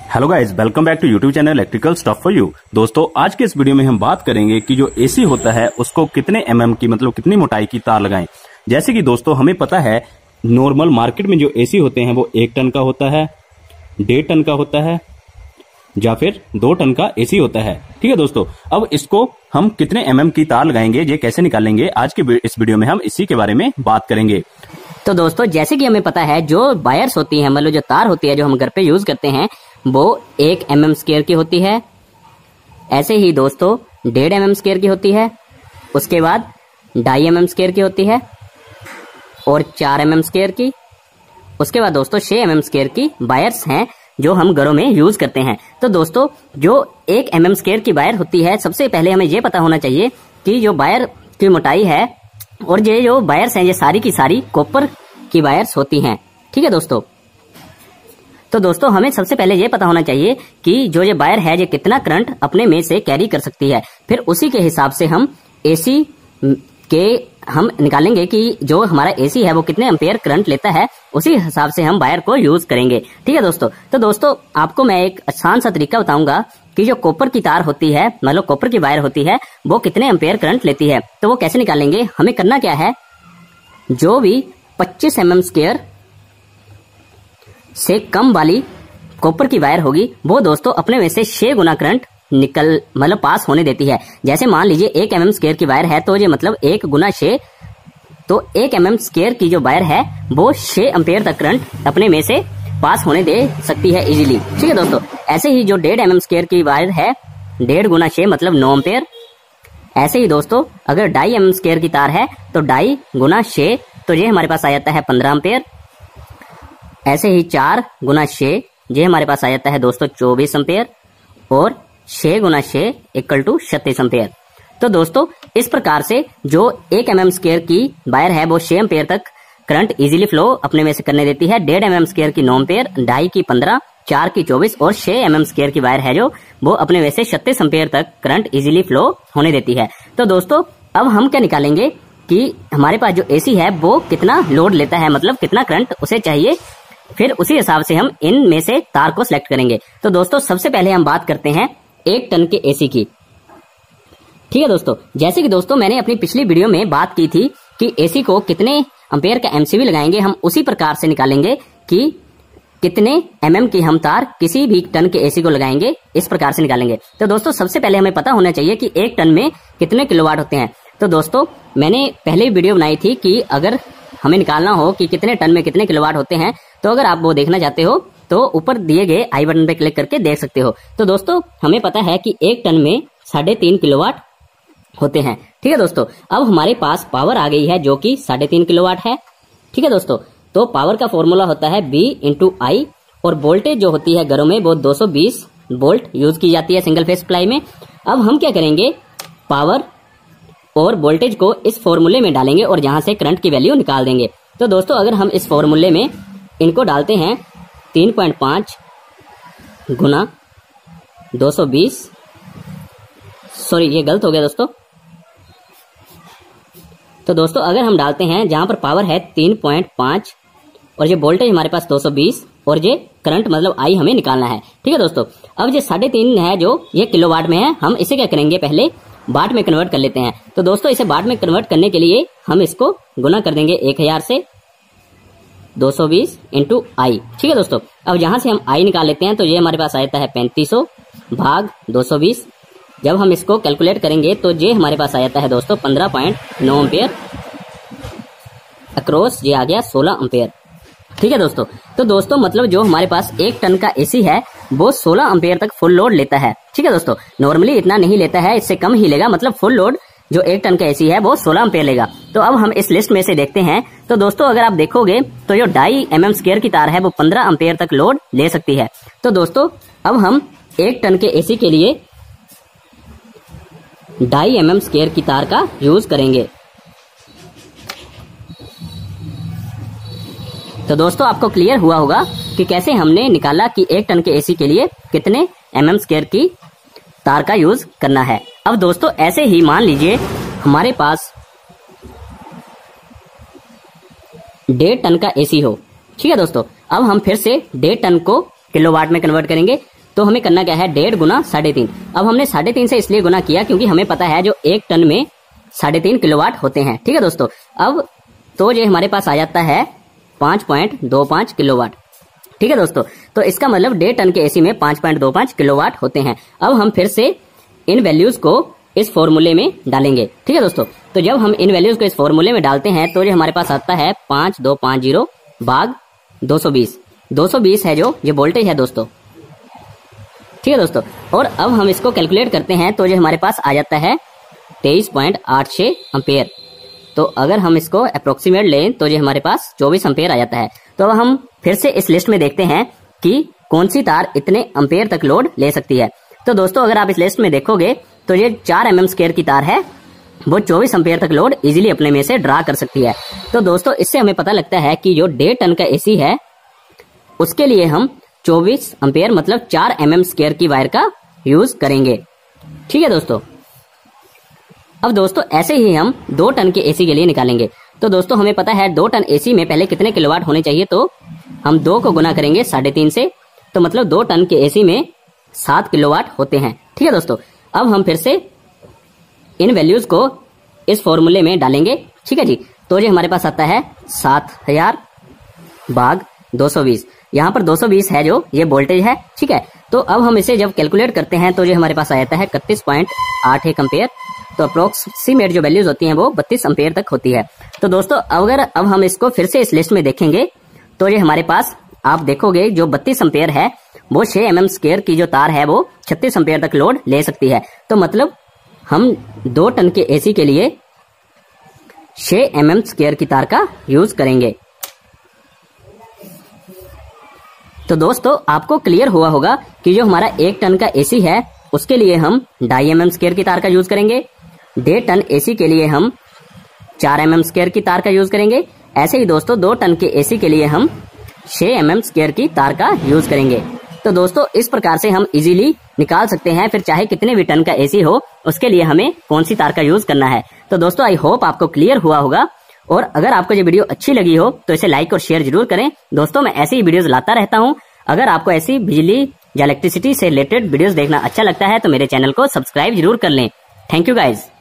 Hello guys, welcome back to YouTube channel electrical stuff for you. दोस्तों, आज के इस वीडियो में हम बात करेंगे कि जो एसी होता है उसको कितने एमएम की मतलब कितनी मोटाई की तार लगाएं। जैसे कि दोस्तों हमें पता है नॉर्मल मार्केट में जो एसी होते हैं वो 1 टन का होता है, 1.5 टन का होता है या फिर 2 टन का एसी होता है। ठीक है दोस्तों, अब इसको हम कितने एमएम की तार लगाएंगे, ये कैसे निकालेंगे, आज के इस वीडियो में हम इसी के बारे में बात करेंगे। तो दोस्तों जैसे कि हमें पता है जो वायर्स होती है मतलब जो तार होती है जो हम घर पे यूज करते हैं वो 1 mm स्क्वायर की होती है। ऐसे ही दोस्तों 1.5 mm स्क्वायर की होती है, उसके बाद 2.5 mm स्क्वायर की होती है और 4 mm स्क्वायर की। उसके बाद दोस्तों 6 mm स्क्वायर की वायर्स हैं जो हम घरों में यूज करते हैं। तो दोस्तों जो 1 mm स्क्वायर की वायर होती है, सबसे पहले हमें ये पता होना चाहिए कि जो वायर की मोटाई है और ये जो वायर्स हैं ये सारी की सारी कॉपर की वायर्स होती हैं। ठीक है दोस्तों, तो दोस्तों हमें सबसे पहले ये पता होना चाहिए कि जो ये वायर है ये कितना करंट अपने में से कैरी कर सकती है। फिर उसी के हिसाब से हम एसी के हम निकालेंगे कि जो हमारा एसी है वो कितने एम्पेयर करंट लेता है, उसी हिसाब से हम वायर को यूज करेंगे। ठीक है दोस्तों, तो दोस्तों आपको मैं एक आसान सा तरीका बताऊंगा कि जो कॉपर की तार होती है मतलब कॉपर की वायर होती है वो कितने एम्पेयर करंट लेती है। तो वो कैसे निकालेंगे, हमें करना क्या है, जो भी 25 mm स्क्वायर से कम वाली कॉपर की वायर होगी वो दोस्तों अपने में से 6 गुना करंट निकल मतलब पास होने देती है। जैसे मान लीजिए 1 mm स्क्वायर की वायर है तो ये मतलब 1 गुना 6, तो 1 mm स्क्वायर की जो वायर है वो 6 एम्पेयर तक करंट अपने में से पास होने दे सकती है इजीली। ठीक है दोस्तों, ऐसे ही जो 1.5 mm स्क्वायर की वायर है 1.5 गुना 6 मतलब 9 एम्पेयर। ऐसे ही दोस्तों अगर 2.5 mm स्क्वायर की तार है तो 2.5 गुना 6 तो ये हमारे पास आ जाता है 15 एम्पेयर। ऐसे ही 4 गुना 6 ये हमारे पास आ जाता है दोस्तों 24 एम्पेयर और 6 गुना 6 इक्वल टू 36 एम्पेयर। तो दोस्तों इस प्रकार से जो 1 mm स्क्वायर की वायर है वो 6 एम्पेयर तक करंट इजीली फ्लो अपने में से करने देती है। 1.5 mm स्क्वायर की 9 एम्पेयर, 2.5 की 15, 4 की 24 और 6 mm स्क्वायर की वायर है जो वो अपने में से 36 एम्पेयर तक करंट इजीली फ्लो होने देती है। तो दोस्तों अब हम क्या निकालेंगे कि हमारे पास जो एसी है वो कितना लोड लेता है, मतलब कितना करंट उसे चाहिए। फिर उसी हिसाब से हम इन में से तार को सिलेक्ट करेंगे। तो दोस्तों सबसे पहले हम बात करते हैं 1 टन के एसी की। ठीक है दोस्तों, जैसे कि दोस्तों मैंने अपनी पिछली वीडियो में बात की थी कि एसी को कितने एम्पेयर का एमसीबी लगाएंगे, हम उसी प्रकार से निकालेंगे कि कितने एमएम की हम तार किसी भी टन के एसी को लगाएंगे, इस प्रकार से निकालेंगे। तो दोस्तों सबसे पहले हमें पता होना चाहिए कि 1 टन में कितने किलोवाट होते हैं। तो दोस्तों मैंने पहले वीडियो बनाई थी कि अगर हमें निकालना हो कि कितने टन में कितने किलोवाट होते हैं, तो अगर आप वो देखना चाहते हो तो ऊपर दिए गए आई बटन पे क्लिक करके देख सकते हो। तो दोस्तों हमें पता है कि 1 टन में 3.5 किलोवाट होते हैं। ठीक है दोस्तों, अब हमारे पास पावर आ गई है जो कि 3.5 किलोवाट है। ठीक है दोस्तों, तो पावर का फॉर्मूला होता है B × I और वोल्टेज जो होती है घरों में वो 220 वोल्ट यूज की जाती है सिंगल फेज सप्लाई में। अब हम क्या करेंगे, पावर और वोल्टेज को इस फॉर्मूले में डालेंगे और यहां से करंट की वैल्यू निकाल देंगे। तो दोस्तों अगर हम इस फॉर्मूले में इनको डालते हैं 3.5 गुना 220, सॉरी ये गलत हो गया दोस्तों। तो दोस्तों अगर हम डालते हैं जहां पर पावर है 3.5 और ये वोल्टेज हमारे पास 220 और ये करंट मतलब आई हमें निकालना है। ठीक है दोस्तों, अब ये 3.5 है जो ये किलोवाट में है, हम इसे क्या करेंगे पहले वाट में कन्वर्ट कर लेते हैं। तो दोस्तों इसे वाट में कन्वर्ट करने के लिए हम इसको गुना कर देंगे 1000 से 220 × I। ठीक है दोस्तों, अब यहां से हम I निकाल लेते हैं तो ये हमारे पास आ जाता है 3500 भाग 220। जब हम इसको कैलकुलेट करेंगे तो ये हमारे पास आ जाता है दोस्तों 15.9 एम्पेयर अक्रॉस, ये आ गया 16 एम्पेयर। ठीक है दोस्तों, तो दोस्तों मतलब जो हमारे पास 1 टन का एसी है वो 16 एम्पेयर तक फुल लोड लेता है। ठीक है दोस्तों, नॉर्मली इतना नहीं लेता है, इससे कम ही लेगा, मतलब फुल लोड जो 1 टन का एसी है वो 16 एम्पेयर लेगा। तो अब हम इस लिस्ट में से देखते हैं। तो दोस्तों अगर आप देखोगे तो जो 2.5 mm स्क्वायर की तार है वो 15 एम्पेयर तक लोड ले सकती है। तो दोस्तों अब हम 1 टन के एसी के लिए 2.5 mm स्क्वायर की तार का यूज करेंगे। तो दोस्तों आपको क्लियर हुआ होगा कि कैसे हमने निकाला कि 1 टन के एसी के लिए कितने mm स्क्वायर की तार का यूज करना है। अब दोस्तों ऐसे ही मान लीजिए हमारे पास 1.5 टन का एसी हो। ठीक है दोस्तों, अब हम फिर से 1.5 टन को किलोवाट में कन्वर्ट करेंगे। तो हमें करना क्या है 1.5 गुना 3.5। अब हमने 3.5 से इसलिए गुना किया क्योंकि हमें पता है जो 1 टन में 3.5 किलोवाट होते हैं। ठीक है दोस्तों, अब तो ये हमारे पास आ जाता है 5.25 किलोवाट। ठीक है दोस्तों, तो इसका मतलब 1.5 टन के एसी में 5.25 किलोवाट होते हैं। अब हम फिर से इन वैल्यूज को इस फॉर्मूले में डालेंगे। ठीक है दोस्तों, तो जब हम इन वैल्यूज को इस फॉर्मूले में डालते हैं तो ये हमारे पास आता है 5250 भाग 220। 220 है जो ये वोल्टेज है दोस्तों। ठीक है दोस्तों, और अब हम इसको कैलकुलेट करते हैं तो ये हमारे पास आ जाता है 23.86 एम्पेयर। तो अगर हम इसको अप्रोक्सीमेट लें तो ये हमारे पास 24 एम्पेयर आ जाता है। तो अब हम फिर से इस लिस्ट में देखते हैं कि कौन सी तार इतने एम्पेयर तक लोड ले सकती है। तो दोस्तों अगर आप इस लिस्ट में देखोगे तो ये 4 mm स्क्वायर की तार है, वो 24 एम्पेयर तक लोड इजीली अपने में से ड्रा कर सकती है। तो दोस्तों इससे हमें पता लगता है कि जो 1.5 टन का एसी है उसके लिए हम 24 एम्पेयर मतलब 4 mm स्क्वायर की वायर का यूज करेंगे। ठीक है दोस्तों, अब दोस्तों ऐसे ही हम 2 टन के एसी के लिए निकालेंगे। तो दोस्तों हमें पता है 2 टन एसी में पहले कितने किलोवाट होने चाहिए, तो हम 2 को गुना करेंगे 3.5 से, तो मतलब 2 टन के एसी में 7 किलोवाट होते हैं। ठीक है दोस्तों, अब हम फिर से इन वैल्यूज को इस फॉर्मूले में डालेंगे। ठीक है जी, तो ये हमारे पास आता है 7000 भाग 220। यहाँ पर 220 है जो ये वोल्टेज है। ठीक है, तो अब हम इसे जब कैलकुलेट करते हैं तो ये हमारे पास आ जाता है 31.81 एम्पेयर। तो अप्रोक्सीमेट जो वैल्यूज होती हैं वो 32 एम्पेयर तक होती है। तो दोस्तों अगर अब हम इसको फिर से इस लिस्ट में देखेंगे तो ये हमारे पास आप देखोगे जो 32 एम्पेयर है वो 6 mm स्क्वायर की जो तार है वो 36 एम्पेयर तक लोड ले सकती है। तो मतलब हम 2 टन के एसी के लिए 6 mm स्क्वायर की तार का यूज करेंगे। तो दोस्तों आपको क्लियर हुआ होगा कि जो हमारा 1 टन का एसी है उसके लिए हम 2.5 mm स्क्वायर की तार का यूज करेंगे। 1.5 टन एसी के लिए हम 4 mm स्क्वायर की तार का यूज करेंगे। ऐसे ही दोस्तों 2 टन के एसी के लिए हम 6 mm स्क्वायर की तार का यूज करेंगे। तो दोस्तों इस प्रकार से हम इजीली निकाल सकते हैं फिर चाहे कितने भी टन का एसी हो उसके लिए हमें कौन सी तार का यूज करना है। तो दोस्तों आई होप आपको क्लियर हुआ होगा, और अगर आपको ये वीडियो अच्छी लगी हो तो इसे लाइक और शेयर जरूर करें। दोस्तों मैं ऐसी ही वीडियोस लाता रहता हूँ। अगर आपको ऐसी बिजली या इलेक्ट्रिसिटी से रिलेटेड वीडियोस देखना अच्छा लगता है तो मेरे चैनल को सब्सक्राइब जरूर कर लें। Thank you guys.